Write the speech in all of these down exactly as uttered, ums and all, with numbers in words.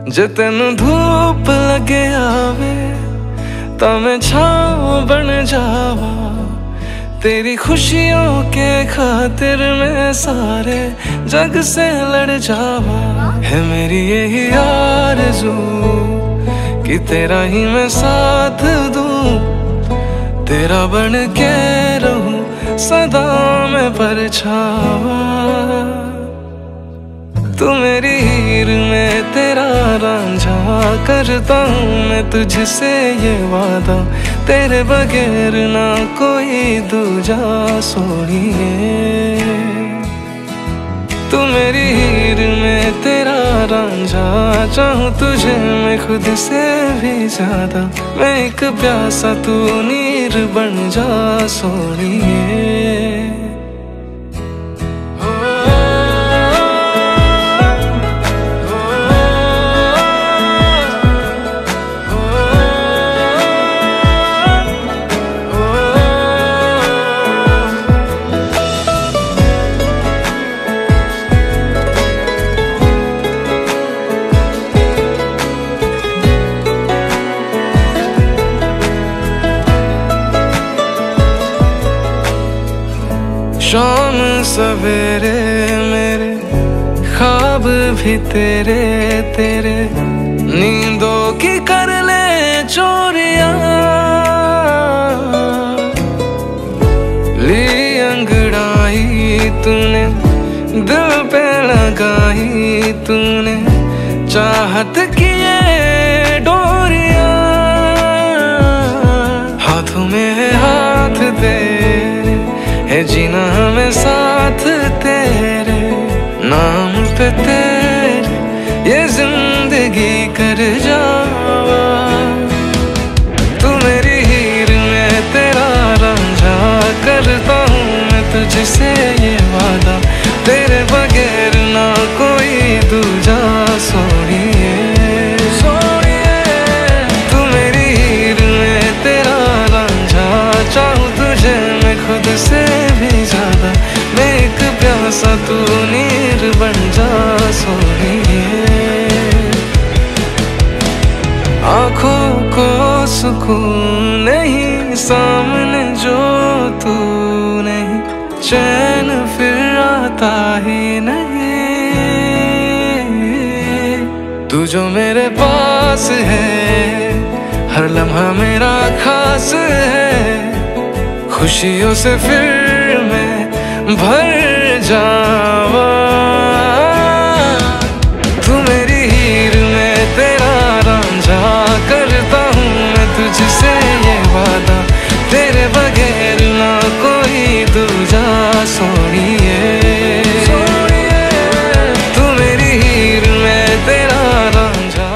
जे तेनू धूप लगे आवे ता मैं छाँव बन जावा। तेरी खुशियों के खातिर मैं सारे जग से लड़ जावा। है मेरी यही आरज़ू कि तेरा ही मैं साथ दूं, तेरा बन के रहूं सदा मैं परछावा। तू मेरी हीर में तेरा रांझा, करता हूँ मैं तुझसे ये वादा, तेरे बगैर ना कोई दूजा सोनिए। तू मेरी हीर में तेरा रांझा, चाहूँ तुझे मैं खुद से भी ज्यादा। मैं एक प्यासा तू नीर बन जा सोनिए। शाम सवेरे मेरे ख्वाब भी तेरे तेरे, नींदों की कर ले चोरियां। ली अंगड़ाई तूने दिल पे लगाई तूने, चाहत की ये डोरियां। हाथों में है हाथ तेरे, है जीना हमें साथ तेरे, नाम पे तेरे ये जिंदगी कर जावा। तू मेरी हीर में तेरा रांझा, करता हूँ मैं तुझसे ये वादा, तेरे बगैर ना कोई दूजा सोनिए। सोनिए तू मेरी हीर में तेरा रांझा, चाहूँ तुझे मैं खुद से भी ज्यादा। मैं एक प्यासा तू नीर बन जा सोनिए। आँखों को सुकून नहीं सामने जो तू नहीं, चैन फिर आता ही नहीं। तू जो मेरे पास है हर लम्हा मेरा खास है, खुशियों से फिर मैं भर जावा। तू मेरी हीर में तेरा रांझा, करता हूँ मैं तुझसे ये वादा, तेरे बगैर ना कोई दूजा सोनिए। तू मेरी हीर में तेरा रांझा।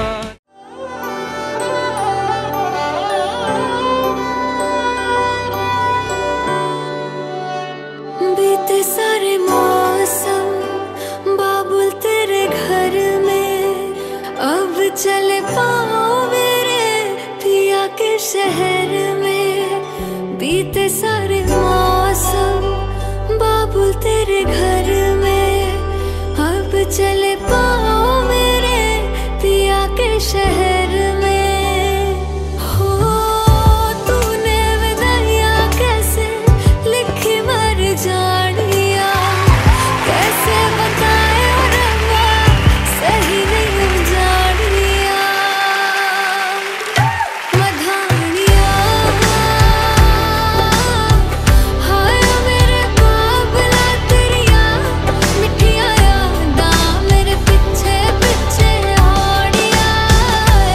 बीते सारे मौसम बाबुल तेरे घर में, अब चले पाओ मेरे पिया के शहर में। बीते सारे मौसम बाबुल तेरे घर में, अब चले पाओ मेरे पिया के शहर में। जानिया कैसे बताए रंगा, सही नहीं जानिया। मधानिया हाय मेरे बाबला तेरिया, मिठिया यादा मेरे पीछे पीछे आड़िया।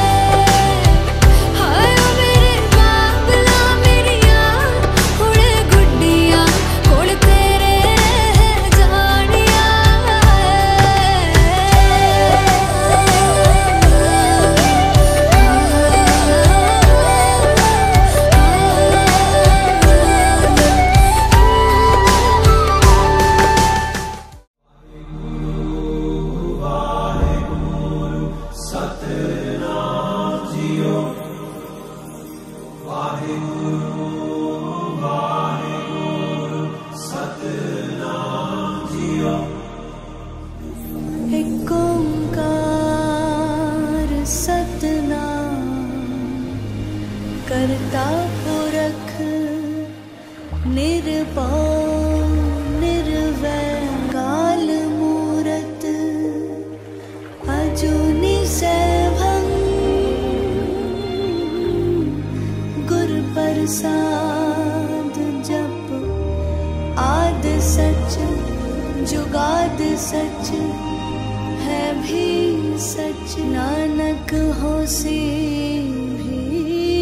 करता पुरख निर्भौ निर्वैर काल मूरत अजूनि सैभं गुर प्रसाद जप आद सच जुगाद सच है भी सच नानक होसी भी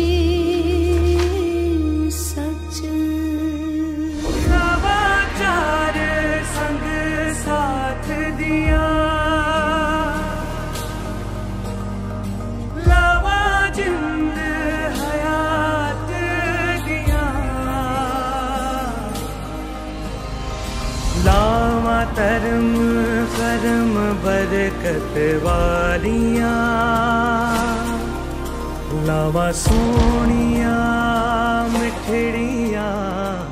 सच। नवाचार संग साथ दिया लावा जिंद हयात दिया लावा धर्म करम बरकत वालियां लावा सोनिया मिठड़िया